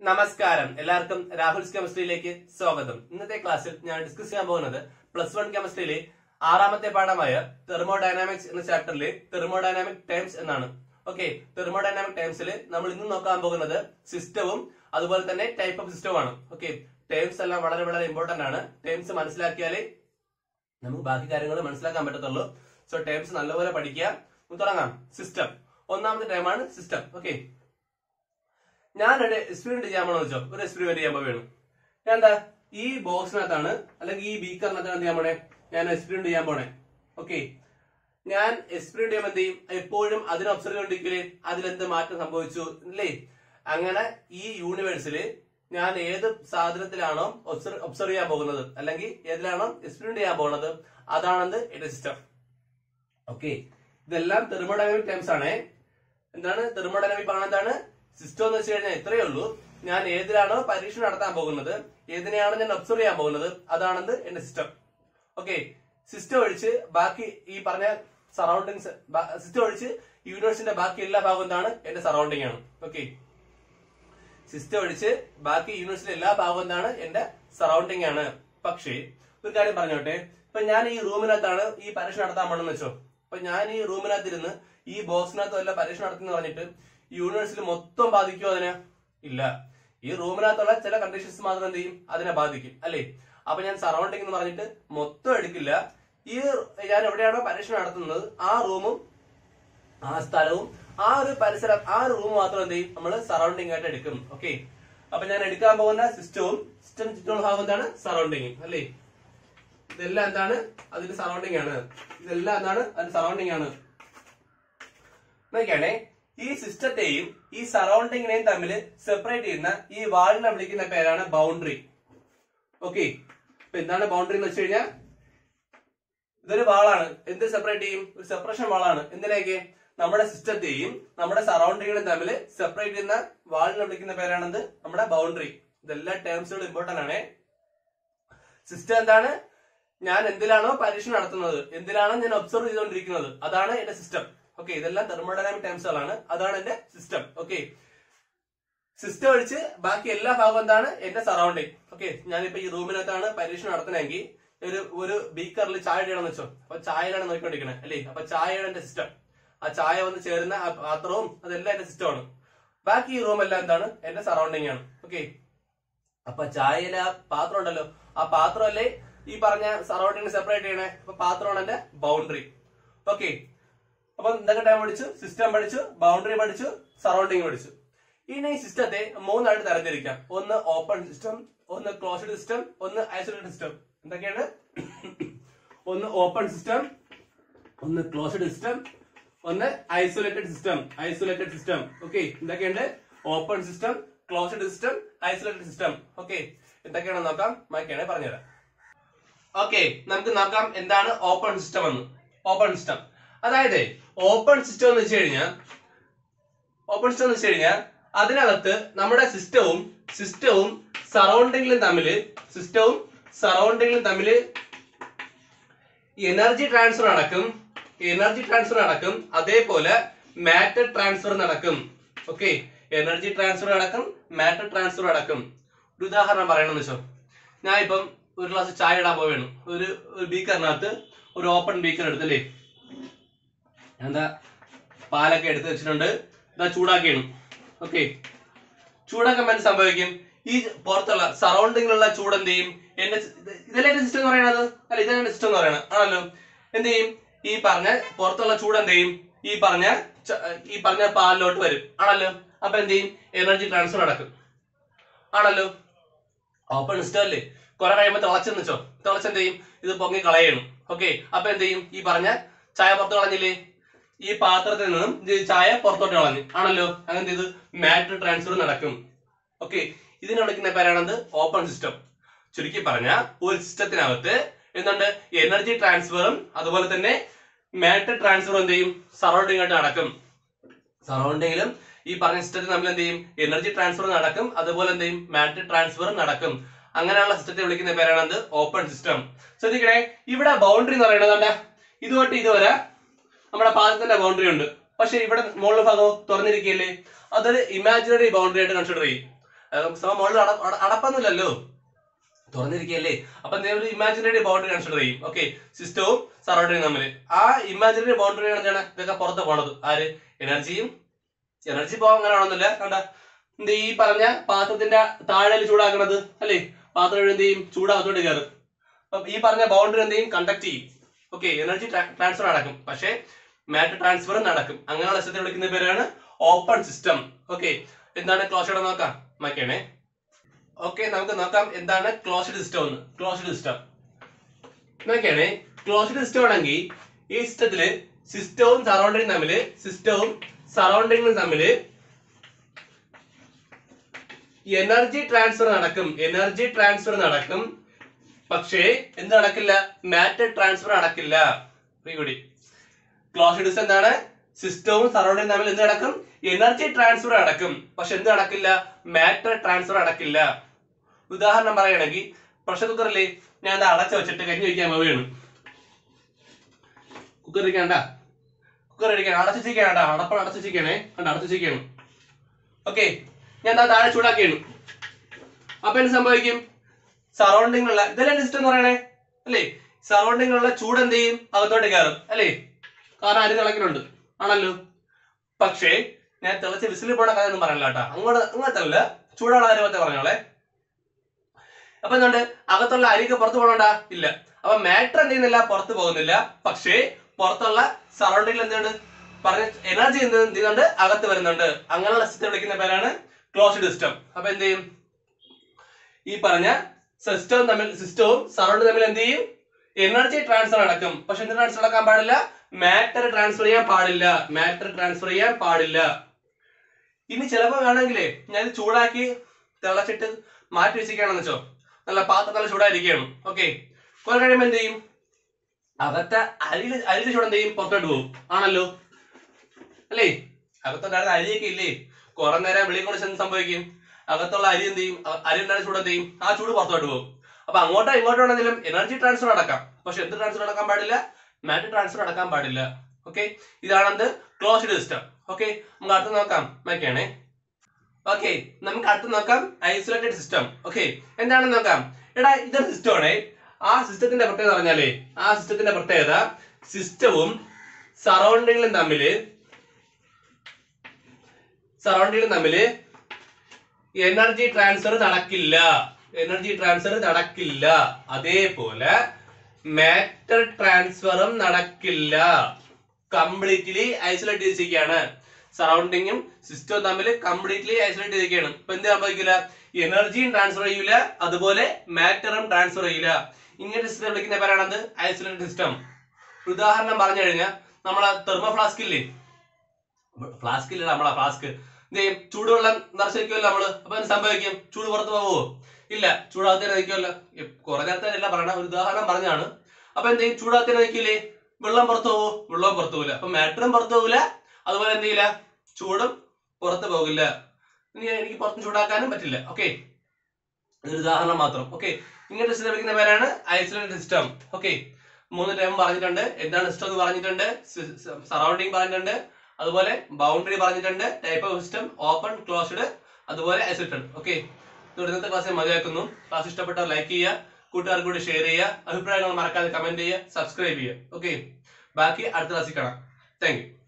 നമസ്കാരം, എല്ലാവർക്കും രാഹുൽസ് കെമിസ്ട്രിയിലേക്ക് സ്വാഗതം. ഇന്നത്തെ ക്ലാസ്സിൽ ഞാൻ ഡിസ്കസ് ചെയ്യാൻ പോകുന്നത് +1 കെമിസ്ട്രിയിലെ 6ാമത്തെ പാഠമായ തെർമോഡൈനാമിക്സ് എന്ന ചാപ്റ്ററിലെ തെർമോഡൈനാമിക് ടേംസ് എന്നാണ്. ഓക്കെ, തെർമോഡൈനാമിക് ടേംസിൽ നമ്മൾ ഇന്ന് നോക്കാൻ പോകുന്നത് സിസ്റ്റവും അതുപോലെ തന്നെ ടൈപ്പ് ഓഫ് സിസ്റ്റവും ആണ്. ഓക്കെ, ടേംസ് എല്ലാം വളരെ വളരെ ഇമ്പോർട്ടന്റ് ആണ്. ടേംസ് മനസ്സിലാക്കിയാലേ നമുക്ക് ബാക്കി കാര്യങ്ങൾ മനസ്സിലാക്കാൻ പറ്റത്തുള്ളൂ. സോ ടേംസ് നല്ലപോലെ പഠിക്കുക. തുടങ്ങാം. സിസ്റ്റം, ഒന്നാമത്തെ ടേമാണ് സിസ്റ്റം. ഓക്കെ, ഞാനൊരു എക്സ്പെരിമെന്റ് ചെയ്യാൻ പോണെന്ന് വെച്ചോ, ഒരു എക്സ്പെരിമെന്റ് ചെയ്യാൻ പോവുകയാണ്. ഞാൻ എന്താ ഈ ബോക്സിനകത്താണ് അല്ലെങ്കിൽ ഈ ബീക്കറിനകത്താണ് എന്ത് ചെയ്യാൻ പോണേ, ഞാൻ എക്സ്പെരിമെന്റ് ചെയ്യാൻ പോണേ. ഓക്കെ, ഞാൻ എക്സ്പെരിമെന്റ് ചെയ്യുമ്പോൾ എന്ത് ചെയ്യും, എപ്പോഴും അതിനെ ഒബ്സർവ് ചെയ്തോണ്ടിരിക്കലേ അതിലെന്ത് മാറ്റം സംഭവിച്ചു അല്ലേ. അങ്ങനെ ഈ യൂണിവേഴ്സില് ഞാൻ ഏത് സാധനത്തിലാണോ ഒബ്സർവ് ചെയ്യാൻ പോകുന്നത് അല്ലെങ്കിൽ ഏതിലാണോ എക്സ്പെരിമെന്റ് ചെയ്യാൻ പോകുന്നത് അതാണെന്ത് എന്റെ സിസ്റ്റം. ഓക്കെ, ഇതെല്ലാം തെർമോഡൈനാമിക് ടേംസ് ആണ്. എന്താണ് തെർമോഡൈനാമിക് ആണ്? എന്താണ് സിസ്റ്റം എന്ന് വെച്ച് കഴിഞ്ഞാൽ ഇത്രയേ ഉള്ളൂ. ഞാൻ ഏതിലാണോ പരീക്ഷണം നടത്താൻ പോകുന്നത്, ഏതിനെയാണോ ഞാൻ ഒബ്സർവ് ചെയ്യാൻ പോകുന്നത് അതാണെന്ത് എന്റെ സിസ്റ്റം. ഓക്കെ, സിസ്റ്റം ഒഴിച്ച് ബാക്കി ഈ പറഞ്ഞ സറൗണ്ടിങ്സ്, സിസ്റ്റം ഒഴിച്ച് യൂണിവേഴ്സിന്റെ ബാക്കി എല്ലാ ഭാഗവും എന്താണ് എന്റെ സറൗണ്ടിങ് ആണ്. ഓക്കെ, സിസ്റ്റം ഒഴിച്ച് ബാക്കി യൂണിവേഴ്സിന്റെ എല്ലാ ഭാഗവും എന്താണ് എന്റെ സറൗണ്ടിങ് ആണ്. പക്ഷേ ഒരു കാര്യം പറഞ്ഞോട്ടെ, ഇപ്പൊ ഞാൻ ഈ റൂമിനകത്താണ് ഈ പരീക്ഷ നടത്താൻ പോണെന്ന് വെച്ചോ. അപ്പൊ ഞാൻ ഈ റൂമിനകത്തിരുന്ന് ഈ ബോക്സിനകത്ത് വല്ല പരീക്ഷ നടത്തുന്ന പറഞ്ഞിട്ട് യൂണിവേഴ്സിൽ മൊത്തം ബാധിക്കുമോ? അതിന് ഇല്ല. ഈ റൂമിനകത്തുള്ള ചില കണ്ടീഷൻസ് മാത്രം എന്ത് ചെയ്യും, അതിനെ ബാധിക്കും അല്ലേ. അപ്പൊ ഞാൻ സറൗണ്ടിങ് എന്ന് പറഞ്ഞിട്ട് മൊത്തം എടുക്കില്ല. ഈ ഞാൻ എവിടെയാണോ പരീക്ഷ നടത്തുന്നത് ആ റൂമും ആ സ്ഥലവും ആ ഒരു പരിസരം ആ ഒരു റൂം മാത്രം എന്ത് ചെയ്യും, നമ്മൾ സറൗണ്ടിങ് ആയിട്ട് എടുക്കും. ഓക്കെ, അപ്പൊ ഞാൻ എടുക്കാൻ പോകുന്ന സിസ്റ്റവും സിസ്റ്റം ചുറ്റുമുള്ള ഭാഗം എന്താണ് സറൗണ്ടിങ് അല്ലേ. ഇതെല്ലാം എന്താണ് അതിന്റെ സറൗണ്ടിങ് ആണ്. ഇതെല്ലാം എന്താണ് അതിന്റെ സറൗണ്ടിങ് ആണ്. നോക്കിയാണേ, ഈ സിസ്റ്റത്തെയും ഈ സറൗണ്ടിങ്ങിനെയും തമ്മിൽ സെപ്പറേറ്റ് ചെയ്യുന്ന ഈ വാളിനെ വിളിക്കുന്ന പേരാണ് ബൗണ്ടറി. ഓക്കെ, ഇപ്പൊ എന്താണ് ബൗണ്ടറി എന്ന് വെച്ച് കഴിഞ്ഞാൽ ഇതൊരു വാളാണ്. എന്ത് സെപ്പറേറ്റ് ചെയ്യും? ഒരു സെപ്പറേഷൻ വാളാണ്. എന്തിനേക്ക്? നമ്മുടെ സിസ്റ്റത്തെയും നമ്മുടെ സറൗണ്ടിങ്ങിനെയും തമ്മിൽ സെപ്പറേറ്റ് ചെയ്യുന്ന വാളിനെ വിളിക്കുന്ന പേരാണെന്ത്? നമ്മുടെ ബൗണ്ടറി. ഇതെല്ലാം ടേംസുകൾ ഇമ്പോർട്ടന്റ് ആണ്. സിസ്റ്റം എന്താണ്? ഞാൻ എന്തിലാണോ പരീക്ഷണം നടത്തുന്നത്, എന്തിലാണോ ഞാൻ ഒബ്സർവ് ചെയ്തുകൊണ്ടിരിക്കുന്നത് അതാണ് എന്റെ സിസ്റ്റം. ഓക്കെ, ഇതെല്ലാം തെർമോഡൈനാമിക് ടേംസുകളാണ്. അതാണ് എന്റെ സിസ്റ്റം. ഓക്കെ, സിസ്റ്റം ഒഴിച്ച് ബാക്കി എല്ലാ ഭാഗവും എന്താണ് എന്റെ സറൗണ്ടിങ്. ഓക്കെ, ഞാനിപ്പോ ഈ റൂമിനകത്താണ് പരീക്ഷണം നടത്തണമെങ്കിൽ ഒരു ബീക്കറിൽ ചായ ഇടണമെന്ന് വെച്ചോ. അപ്പൊ ചായയിലാണ് നോക്കിക്കൊണ്ടിരിക്കണേ അല്ലേ. അപ്പൊ ചായയാണ് എന്റെ സിസ്റ്റം. ആ ചായ വന്ന് ചേരുന്ന ആ പാത്രവും അതെല്ലാം എന്റെ സിസ്റ്റമാണ്. ബാക്കി ഈ റൂം എല്ലാം എന്താണ് എന്റെ സറൗണ്ടിങ് ആണ്. ഓക്കെ, അപ്പൊ ചായയിലെ ആ പാത്രം ഉണ്ടല്ലോ, ആ പാത്രമല്ലേ ഈ പറഞ്ഞ സറൗണ്ടിങ് സെപ്പറേറ്റ് ചെയ്യണേ. അപ്പൊ പാത്രമാണ് എന്റെ ബൗണ്ടറി. ഓക്കെ, അപ്പൊ എന്തൊക്കെ ടൈം പഠിച്ചു? സിസ്റ്റം പഠിച്ചു, ബൗണ്ടറി പഠിച്ചു, സറൗണ്ടിങ് പഠിച്ചു. ഇനി ഈ സിസ്റ്റത്തെ മൂന്നായിട്ട് തരംതിരിക്കാം. ഒന്ന് ഓപ്പൺ സിസ്റ്റം, ഒന്ന് ക്ലോസ്ഡ് സിസ്റ്റം, ഒന്ന് ഐസൊലേറ്റഡ് സിസ്റ്റം. എന്തൊക്കെയാണ്? ഒന്ന് ഓപ്പൺ സിസ്റ്റം, ഒന്ന് ക്ലോസ്ഡ് സിസ്റ്റം, ഒന്ന് isolated system. Isolated system. Okay, എന്തൊക്കെയുണ്ട്? Open system, closed system, isolated system. Okay, എന്തൊക്കെയാണെന്ന് നോക്കാം. മായ്ക്കാണെ പറഞ്ഞുതരാം. ഓക്കെ, നമുക്ക് നോക്കാം എന്താണ് ഓപ്പൺ സിസ്റ്റം എന്ന്. ഓപ്പൺ സിസ്റ്റം അതായത് ഓപ്പൺ സിസ്റ്റം എന്ന് വെച്ച് കഴിഞ്ഞാൽ അതിനകത്ത് നമ്മുടെ സിസ്റ്റവും സറൗണ്ടിങ്ങിലും തമ്മില് എനർജി ട്രാൻസ്ഫർ നടക്കും. അതേപോലെ മാറ്റർ ട്രാൻസ്ഫർ നടക്കും. ഓക്കെ, എനർജി ട്രാൻസ്ഫർ നടക്കും, മാറ്റർ ട്രാൻസ്ഫർ നടക്കും. ഒരു ഉദാഹരണം പറയണമെന്ന് വെച്ചോ, ഞാൻ ഇപ്പം ഒരു ഗ്ലാസ് ചായ ഇടാൻ പോവുകയാണ്. ഒരു ബീക്കറിനകത്ത് ഒരു ഓപ്പൺ ബീക്കർ എടുത്തല്ലേ, എന്താ പാലൊക്കെ എടുത്ത് വെച്ചിട്ടുണ്ട്, ഇതാ ചൂടാക്കിയാണ്. ഓക്കെ, ചൂടാക്കുമ്പോൾ എന്ത് സംഭവിക്കും? ഈ പുറത്തുള്ള സറൗണ്ടിങ്ങിലുള്ള ചൂട് എന്ത് ചെയ്യും? ഇതല്ലേ എന്റെ സിസ്റ്റം എന്ന് പറയണത് അല്ല, ഇതാണ് എന്റെ സിസ്റ്റം എന്ന് പറയണത് ആണല്ലോ. എന്ത് ചെയ്യും? ഈ പറഞ്ഞ പുറത്തുള്ള ചൂട് എന്ത് ചെയ്യും? ഈ പറഞ്ഞ പാലിലോട്ട് വരും ആണല്ലോ. അപ്പൊ എന്ത് ചെയ്യും? എനർജി ട്രാൻസ്ഫർ നടക്കും ആണല്ലോ. ഓപ്പൺ സിസ്റ്റം അല്ലേ. കുറെ കഴിയുമ്പോൾ തിളച്ചെന്ന് വെച്ചോ, തിളച്ചെന്ത് ചെയ്യും? ഇത് പൊങ്ങി കളയണം. ഓക്കെ, അപ്പൊ എന്ത് ചെയ്യും? ഈ പറഞ്ഞ ചായ പുറത്ത് കളഞ്ഞില്ലേ, ഈ പാത്രത്തിൽ നിന്നും ചായ പുറത്തോട്ട് കളഞ്ഞു ആണല്ലോ. അങ്ങനെ ഇത് മാറ്റർ ട്രാൻസ്ഫർ നടക്കും. ഓക്കെ, ഇതിനെ വിളിക്കുന്ന പേരാണെന്ത്? Open system. ചുരുക്കി പറഞ്ഞ ഒരു സിസ്റ്റത്തിനകത്ത് എന്തുണ്ട്? എനർജി ട്രാൻസ്ഫറും അതുപോലെ തന്നെ മാറ്റർ ട്രാൻസ്ഫറും എന്ത് ചെയ്യും? സറൗണ്ടിങ് ആയിട്ട് നടക്കും. സറൗണ്ടിങ്ങിലും ഈ പറഞ്ഞ സിസ്റ്റത്തിൽ നമ്മൾ എന്ത് ചെയ്യും? എനർജി ട്രാൻസ്ഫർ നടക്കും, അതുപോലെ എന്ത് ചെയ്യും? മാറ്റർ ട്രാൻസ്ഫർ നടക്കും. അങ്ങനെയുള്ള സിസ്റ്റത്തെ വിളിക്കുന്ന പേരാണെന്ത്? Open system. ശ്രദ്ധിക്കണേ, ഇവിടെ ബൗണ്ടറി എന്ന് പറയുന്നത് ഇതുതൊട്ട് ഇതുവരെ നമ്മുടെ പാദത്തിന്റെ ബൗണ്ടറി ഉണ്ട്. പക്ഷെ ഇവിടെ മുകളിലെ ഭാഗം തുറന്നിരിക്കുകയല്ലേ, അതൊരു ഇമാജിനറി ബൗണ്ടറി ആയിട്ട് കൺസിഡർ ചെയ്യും. സമ മുകളിൽ അടപ്പൊന്നുമില്ലല്ലോ, തുറന്നിരിക്കുകയല്ലേ. അപ്പൊ ഒരു ഇമാജിനറി ബൗണ്ടറി കൺസിഡർ ചെയ്യും. ഓക്കെ, സിസ്റ്റവും സറൗണ്ടിങ് തമ്മിൽ ആ ഇമാജിനറി ബൗണ്ടറിയാണ് എന്താണ് ഇതൊക്കെ പുറത്ത് പോണത്. ആര്? എനർജി പോകാൻ അങ്ങനെ ആണെന്നില്ല. കണ്ട എന്ത് ഈ പറഞ്ഞ പാത്രത്തിന്റെ താഴെ ചൂടാക്കണത് അല്ലേ, പാത്രം എന്ത് ചെയ്യും? ചൂടാകത്തോട്ട് കയറും. അപ്പൊ ഈ പറഞ്ഞ ബൗണ്ടറി എന്ത് ചെയ്യും? കണ്ടക്ട് ചെയ്യും. ഓക്കെ, എനർജി ട്രാൻസ്ഫർ നടക്കും, പക്ഷേ മാറ്റർ ട്രാൻസ്ഫർ നടക്കും. അങ്ങനെയുള്ള സിസ്റ്റത്തെ വിളിക്കുന്ന പേരാണ് ഓപ്പൺ സിസ്റ്റം. ഓക്കെ, എന്താണ് ക്ലോസ്ഡ് നോക്കാം, മാക്കണേ. ഓക്കെ, നമുക്ക് നോക്കാം എന്താണ് ക്ലോസ്ഡ് സിസ്റ്റം എന്ന്. ക്ലോസ്ഡ് സിസ്റ്റം നോക്കിയാണേ, ക്ലോസ്ഡ് സിസ്റ്റം ആണെങ്കിൽ ഈ സിസ്റ്റത്തില് സിസ്റ്റവും സറൗണ്ടിങ്ങും തമ്മില് എനർജി ട്രാൻസ്ഫർ നടക്കും. പക്ഷേ എന്ത് നടക്കില്ല? മാറ്റർ ട്രാൻസ്ഫർ നടക്കില്ല. ക്ലോസ്ഡ് സിസ്റ്റം എന്താണ്? സിസ്റ്റവും സറൗണ്ടിങ്ങും തമ്മിൽ എന്ത് നടക്കും? എനർജി ട്രാൻസ്ഫർ നടക്കും. പക്ഷെ എന്ത് നടക്കില്ല? മാറ്റർ ട്രാൻസ്ഫർ നടക്കില്ല. ഉദാഹരണം പറയുകയാണെങ്കിൽ പ്രഷർ കുക്കറിൽ ഞാൻ അത് അടച്ചു വെച്ചിട്ട് കഞ്ഞി വയ്ക്കാൻ പോവുകയാണ്. കുക്കർ ഇരിക്കണ്ട, അടച്ചിരിക്കണേ, അടച്ചിരിക്കണം. ഓക്കെ, ഞാൻ താഴെ ചൂടാക്കിയാണ്. അപ്പൊ എന്ത് സംഭവിക്കും? സറൗണ്ടിങ്ങിലുള്ള ഇതെല്ലാം സിസ്റ്റം എന്ന് പറയണേ അല്ലേ, സറൗണ്ടിങ്ങിലുള്ള ചൂട് എന്ത് ചെയ്യും? അകത്തോട്ട് കയറും അല്ലേ, കാരണം അരി തിളക്കുന്നുണ്ട് ആണല്ലോ. പക്ഷേ ഞാൻ തിളച്ച വിസിൽ പോണ കഥ ഒന്നും പറയണില്ല കേട്ടാ, അങ്ങോട്ടല്ല, ചൂടുള്ള കാര്യത്തെ പറഞ്ഞോളെ. അപ്പൊ എന്തുകൊണ്ട്? അകത്തുള്ള അരിക്ക് പുറത്തു പോകണ്ട ഇല്ല. അപ്പൊ മാറ്റർ എന്ത് ചെയ്യുന്നില്ല? പുറത്തു പോകുന്നില്ല. പക്ഷേ പുറത്തുള്ള സറൗണ്ടിങ്ങിൽ എന്തുണ്ട്? പറഞ്ഞ എനർജി എന്ത് ചെയ്യുന്നുണ്ട്? അകത്ത് വരുന്നുണ്ട്. അങ്ങനെയുള്ള സിസ്റ്റം വിളിക്കുന്ന പേരാണ് ക്ലോസ്ഡ് സിസ്റ്റം. അപ്പൊ എന്ത് ചെയ്യും? ഈ പറഞ്ഞ സിസ്റ്റവും സറൗണ്ടിങ് തമ്മിൽ എന്ത് ചെയ്യും? എനർജി ട്രാൻസ്ഫർ നടക്കും. പക്ഷെ എന്ത് ട്രാൻസ്ഫർ നടക്കാൻ പാടില്ല? മാറ്റർ ട്രാൻസ്ഫർ ചെയ്യാൻ പാടില്ല. ഇനി ചിലപ്പോ വേണമെങ്കിലേ ഞാൻ ചൂടാക്കി തിളച്ചിട്ട് മാറ്റി വെച്ചിരിക്കുകയാണെന്ന് വെച്ചോ, നല്ല പാത്രം നല്ല ചൂടായിരിക്കുകയാണ്. ഓക്കെ, കുറെ കഴിയുമ്പോൾ എന്ത് ചെയ്യും? അകത്തെ അരിയുടെ ചൂട് എന്ത് ചെയ്യും? പുറത്തോട്ട് പോകും ആണല്ലോ അല്ലേ. അകത്തുണ്ടായിരുന്ന അരിയൊക്കെ ഇല്ലേ, കുറെ നേരം വെളിയിൽ കൊണ്ട് ചെന്ന് സംഭവിക്കും? അകത്തുള്ള അരി എന്ത് ചെയ്യും? അരി ഉണ്ടായിരുന്ന ചൂട് എന്ത് ചെയ്യും? ആ ചൂട് പുറത്തോട്ട് പോകും. അപ്പൊ അങ്ങോട്ടോ ഇങ്ങോട്ടോ ആണെങ്കിലും എനർജി ട്രാൻസ്ഫർ നടക്കാം. പക്ഷെ എന്ത് ട്രാൻസ്ഫർ നടക്കാൻ പാടില്ല? മാറ്റർ ട്രാൻസ്ഫർ നടക്കാൻ പാടില്ല. ഓക്കെ, ഇതാണ് എന്ത്? Closed system. ഓക്കെ, നമുക്ക് അടുത്ത് നോക്കാം മാക്കണേ. ഓക്കെ, നമുക്ക് അടുത്ത് നോക്കാം ഐസൊലേറ്റഡ് സിസ്റ്റം. ഓക്കെ, എന്താണെന്ന് നോക്കാം. എടാ ഇതൊരു സിസ്റ്റം ആണേ. ആ സിസ്റ്റത്തിന്റെ പ്രത്യേകത പറഞ്ഞാലേ, സിസ്റ്റവും സറൗണ്ടിങ്ങും തമ്മില് എനർജി ട്രാൻസ്ഫർ നടക്കില്ല. അതേപോലെ മാറ്റർ ട്രാൻസ്ഫറും നടക്കില്ല. കംപ്ലീറ്റ്ലി ഐസൊലേറ്റ് ചെയ്തിരിക്കുകയാണ്. സറൗണ്ടിങ്ങും സിസ്റ്റവും തമ്മിൽ കംപ്ലീറ്റ്ലി ഐസൊലേറ്റ് ചെയ്തിരിക്കുകയാണ്. ഇപ്പൊ എന്ത് സംഭവിക്കില്ല? എനർജിയും ട്രാൻസ്ഫർ ചെയ്യൂല, അതുപോലെ മാറ്ററും ട്രാൻസ്ഫർ ചെയ്യൂല. ഇങ്ങനത്തെ സിസ്റ്റം വിളിക്കുന്ന പേരാണത് ഐസൊലേറ്റഡ് സിസ്റ്റം. ഉദാഹരണം പറഞ്ഞു കഴിഞ്ഞാൽ നമ്മളെ തെർമോ ഫ്ലാസ്ക് എന്ത് ചെയ്യും? ചൂടുവെള്ളം നിറച്ച് വെക്കുമല്ലോ നമ്മള്. അപ്പൊ എന്ത് സംഭവിക്കും? ചൂട് പുറത്ത് പോവോ? ഇല്ല, ചൂടാകത്തേനെ നിൽക്കുമല്ലോ. കുറെ നേരത്തേനല്ല പറയണ, ഒരു ഉദാഹരണം പറഞ്ഞാണ്. അപ്പൊ എന്ത് ചെയ്യും? ചൂടാകത്തേനെ നിൽക്കില്ലേ? വെള്ളം പുറത്തു പോവോ? വെള്ളവും പുറത്തു പോകില്ല. അപ്പൊ മാറ്ററും പുറത്തു പോകില്ല, അതുപോലെ എന്ത് ചെയ്യില്ല? ചൂടും പുറത്ത് പോകില്ല. ഇനി എനിക്ക് പുറത്തും ചൂടാക്കാനും പറ്റില്ല. ഓക്കെ, ഇതൊരു ഉദാഹരണം മാത്രം. ഓക്കെ, ഇങ്ങനത്തെ സിസ്റ്റം വിളിക്കുന്ന പേരാണ് ഐസൊലേറ്റഡ് സിസ്റ്റം. ഓക്കെ, 3 ടൈം പറഞ്ഞിട്ടുണ്ട്. എന്താണ് സിസ്റ്റം എന്ന് പറഞ്ഞിട്ടുണ്ട്, സറൗണ്ടിങ് പറഞ്ഞിട്ടുണ്ട്, അതുപോലെ ബൗണ്ടറി പറഞ്ഞിട്ടുണ്ട്, type of system, open, closed, അതുപോലെ ഐസൊലേറ്റഡ്. ഓക്കെ, ഇന്നത്തെ ക്ലാസ് മതിയാക്കുന്നു. ക്ലാസ് ഇഷ്ടപ്പെട്ടവർ ലൈക്ക് ചെയ്യുക, കൂട്ടുകാർക്ക് കൂടി ഷെയർ ചെയ്യുക, അഭിപ്രായങ്ങൾ മറക്കാതെ കമന്റ് ചെയ്യുക, സബ്സ്ക്രൈബ് ചെയ്യുക. ഓക്കെ, ബാക്കി അടുത്ത ക്ലാസ്സിൽ കാണാം. Thank U.